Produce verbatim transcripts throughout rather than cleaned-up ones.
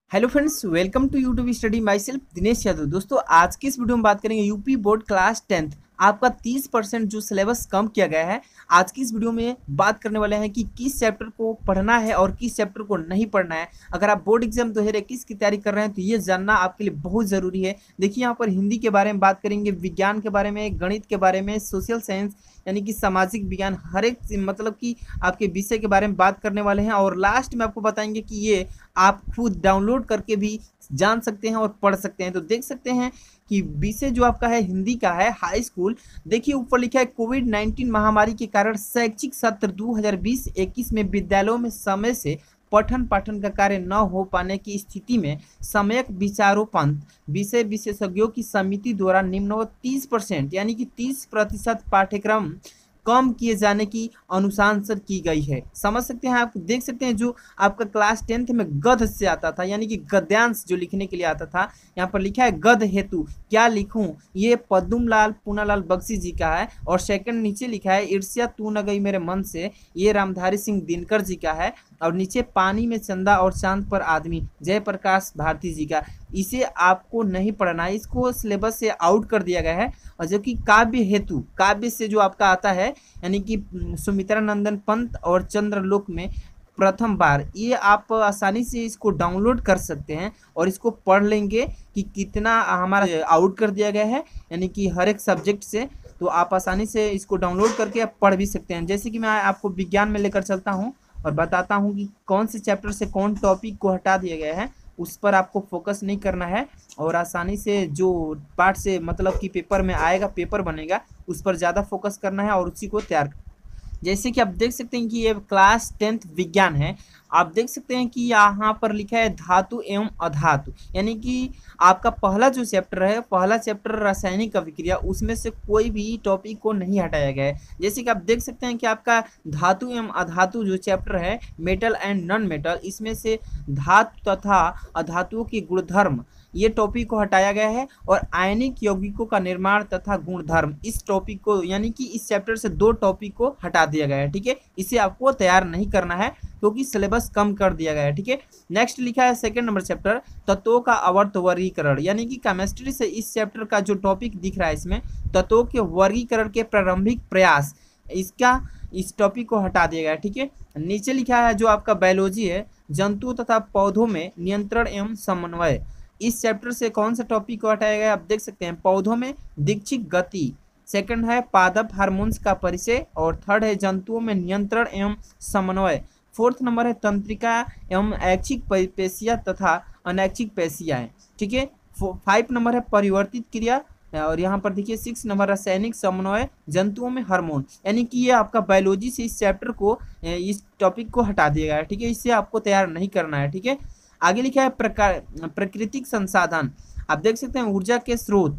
Hello friends, welcome to YouTube study myself Dinesh Yadav. दोस्तों, आज की इस वीडियो में बात करेंगे यूपी बोर्ड क्लास टेंथ आपका तीस परसेंट जो सिलेबस कम किया गया है। आज की इस वीडियो में बात करने वाले हैं कि किस चैप्टर को पढ़ना है और किस चैप्टर को नहीं पढ़ना है। अगर आप बोर्ड एग्जाम दो हज़ार इक्कीस की तैयारी कर रहे हैं तो ये जानना आपके लिए बहुत ज़रूरी है। देखिए, यहाँ पर हिंदी के बारे में बात करेंगे, विज्ञान के बारे में, गणित के बारे में, सोशल साइंस यानी कि सामाजिक विज्ञान, हर एक मतलब कि आपके विषय के बारे में बात करने वाले हैं। और लास्ट में आपको बताएंगे कि ये आप खुद डाउनलोड करके भी जान सकते हैं और पढ़ सकते हैं। तो देख सकते हैं कि विषय जो आपका है हिंदी का है, हाई स्कूल। देखिए, ऊपर लिखा है कोविड नाइन्टीन महामारी के कारण शैक्षिक सत्र दो हज़ार बीस इक्कीस में विद्यालयों में समय से पठन पाठन का कार्य न हो पाने की स्थिति में सम्यक विचारोपंत विषय विशेषज्ञों की समिति द्वारा निम्नवत तीस परसेंट यानी कि तीस प्रतिशत पाठ्यक्रम कम किए जाने की अनुशंसा की गई है। समझ सकते हैं, आप देख सकते हैं जो आपका क्लास टेंथ में गद्य से आता था यानी कि गद्यांश जो लिखने के लिए आता था, यहाँ पर लिखा है गद्य हेतु क्या लिखूं, ये पद्मलाल पूनालाल बख्शी जी का है। और सेकंड नीचे लिखा है ईर्ष्या तू न गई मेरे मन से, ये रामधारी सिंह दिनकर जी का है। और नीचे पानी में चंदा और चांद पर आदमी, जयप्रकाश भारती जी का। इसे आपको नहीं पढ़ना है, इसको सिलेबस से आउट कर दिया गया है। और जो कि काव्य हेतु, काव्य से जो आपका आता है यानी कि सुमित्रा नंदन पंत और चंद्रलोक में प्रथम बार, ये आप आसानी से इसको डाउनलोड कर सकते हैं और इसको पढ़ लेंगे कि कितना हमारा आउट कर दिया गया है यानी कि हर एक सब्जेक्ट से। तो आप आसानी से इसको डाउनलोड करके आप पढ़ भी सकते हैं। जैसे कि मैं आपको विज्ञान में लेकर चलता हूँ और बताता हूँ कि कौन से चैप्टर से कौन टॉपिक को हटा दिया गया है, उस पर आपको फोकस नहीं करना है और आसानी से जो पार्ट से मतलब कि पेपर में आएगा, पेपर बनेगा, उस पर ज़्यादा फोकस करना है और उसी को तैयार। जैसे कि आप देख सकते हैं कि ये क्लास टेंथ विज्ञान है। आप देख सकते हैं कि यहाँ पर लिखा है धातु एवं अधातु, यानी कि आपका पहला जो चैप्टर है, पहला चैप्टर रासायनिक अभिक्रिया, उसमें से कोई भी टॉपिक को नहीं हटाया गया है। जैसे कि आप देख सकते हैं कि आपका धातु एवं अधातु जो चैप्टर है, मेटल एंड नॉन मेटल, इसमें से धातु तथा अधातुओं के गुणधर्म, ये टॉपिक को हटाया गया है। और आयनिक यौगिकों का निर्माण तथा गुणधर्म, इस टॉपिक को यानी कि इस चैप्टर से दो टॉपिक को हटा दिया गया है। ठीक है, इसे आपको तैयार नहीं करना है क्योंकि सिलेबस कम कर दिया गया है। ठीक है, नेक्स्ट लिखा है सेकंड नंबर चैप्टर तत्वों का आवर्त वर्गीकरण, यानी कि केमिस्ट्री से इस चैप्टर का जो टॉपिक दिख रहा है इसमें तत्वों के वर्गीकरण के प्रारंभिक प्रयास, इसका इस टॉपिक को हटा दिया गया है। ठीक है, नीचे लिखा है जो आपका बायोलॉजी है, जंतुओं तथा पौधों में नियंत्रण एवं समन्वय, इस चैप्टर से कौन सा टॉपिक को हटाया गया आप देख सकते हैं। पौधों में दीक्षिक गति, सेकंड है पादप हार्मोन्स का परिचय, और थर्ड है जंतुओं में नियंत्रण एवं समन्वय, फोर्थ नंबर है तंत्रिका एवं ऐच्छिक पेशियां तथा अनैच्छिक पेशियां। ठीक है, फाइव नंबर है परिवर्तित क्रिया, और यहाँ पर देखिए सिक्स नंबर रासायनिक समन्वय जंतुओं में हार्मोन, यानी कि ये आपका बायोलॉजी से इस चैप्टर को, इस टॉपिक को हटा दिया गया है। ठीक है, इससे आपको तैयार नहीं करना है। ठीक है, आगे लिखा है प्रकार प्राकृतिक संसाधन, आप देख सकते हैं ऊर्जा के स्रोत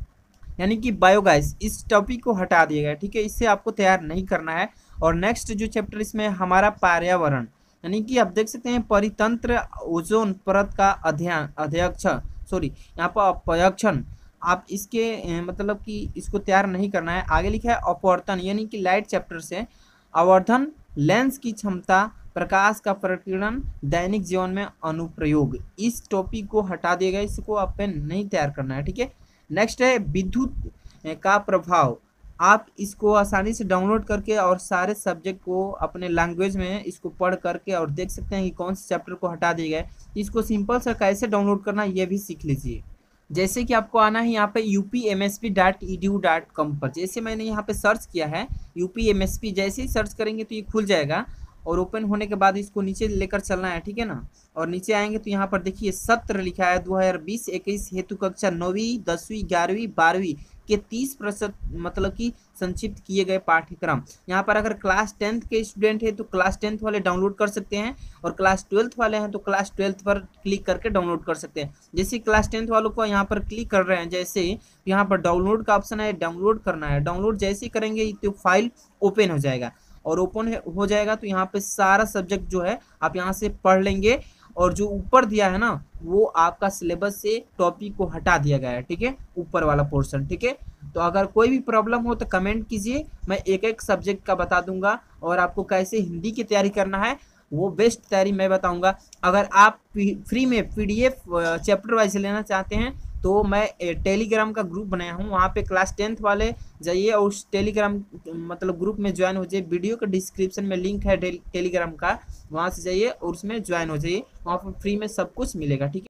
यानी कि बायोगैस, इस टॉपिक को हटा दिया गया। ठीक है, इससे आपको तैयार नहीं करना है। और नेक्स्ट जो चैप्टर इसमें हमारा पर्यावरण, यानी कि आप देख सकते हैं परितंत्र, ओजोन परत का अध्ययन अध्यक्ष सॉरी यहाँ पर पर्यवेक्षण, आप इसके मतलब कि इसको तैयार नहीं करना है। आगे लिखा है अपवर्तन, यानी कि लाइट चैप्टर से आवर्धन, लेंस की क्षमता, प्रकाश का प्रकीर्णन, दैनिक जीवन में अनुप्रयोग, इस टॉपिक को हटा दिया गया, इसको आप पे नहीं तैयार करना है। ठीक है, नेक्स्ट है विद्युत का प्रभाव, आप इसको आसानी से डाउनलोड करके और सारे सब्जेक्ट को अपने लैंग्वेज में इसको पढ़ करके और देख सकते हैं कि कौन से चैप्टर को हटा दिया गया है। इसको सिंपल सा कैसे डाउनलोड करना ये भी सीख लीजिए। जैसे कि आपको आना है यहाँ पे U P M S P dot E D U dot com पर, जैसे मैंने यहाँ पे सर्च किया है U P M S P, जैसे ही सर्च करेंगे तो ये खुल जाएगा और ओपन होने के बाद इसको नीचे लेकर चलना है। ठीक है ना, और नीचे आएंगे तो यहाँ पर देखिए सत्र लिखा है दो हज़ार बीस इक्कीस हेतु कक्षा नौवीं दसवीं ग्यारहवीं बारहवीं के तीस प्रतिशत मतलब कि संक्षिप्त किए गए पाठ्यक्रम। यहाँ पर अगर क्लास टेंथ के स्टूडेंट है तो क्लास टेंथ वाले डाउनलोड कर सकते हैं, और क्लास ट्वेल्थ वाले हैं तो क्लास ट्वेल्थ पर क्लिक करके डाउनलोड कर सकते हैं। जैसे क्लास टेंथ वालों को यहाँ पर क्लिक कर रहे हैं, जैसे यहाँ पर डाउनलोड का ऑप्शन है, डाउनलोड करना है। डाउनलोड जैसे ही करेंगे तो फाइल ओपन हो जाएगा, और ओपन हो जाएगा तो यहाँ पे सारा सब्जेक्ट जो है आप यहाँ से पढ़ लेंगे। और जो ऊपर दिया है ना, वो आपका सिलेबस से टॉपिक को हटा दिया गया है। ठीक है, ऊपर वाला पोर्शन। ठीक है, तो अगर कोई भी प्रॉब्लम हो तो कमेंट कीजिए, मैं एक एक सब्जेक्ट का बता दूंगा और आपको कैसे हिंदी की तैयारी करना है वो बेस्ट तैयारी मैं बताऊंगा। अगर आप फ्री में पीडीएफ चैप्टर वाइज लेना चाहते हैं तो मैं टेलीग्राम का ग्रुप बनाया हूँ, वहाँ पे क्लास टेंथ वाले जाइए और उस टेलीग्राम मतलब ग्रुप में ज्वाइन हो जाइए। वीडियो के डिस्क्रिप्शन में लिंक है टेलीग्राम का, वहाँ से जाइए और उसमें ज्वाइन हो जाइए, वहाँ पर फ्री में सब कुछ मिलेगा। ठीक है।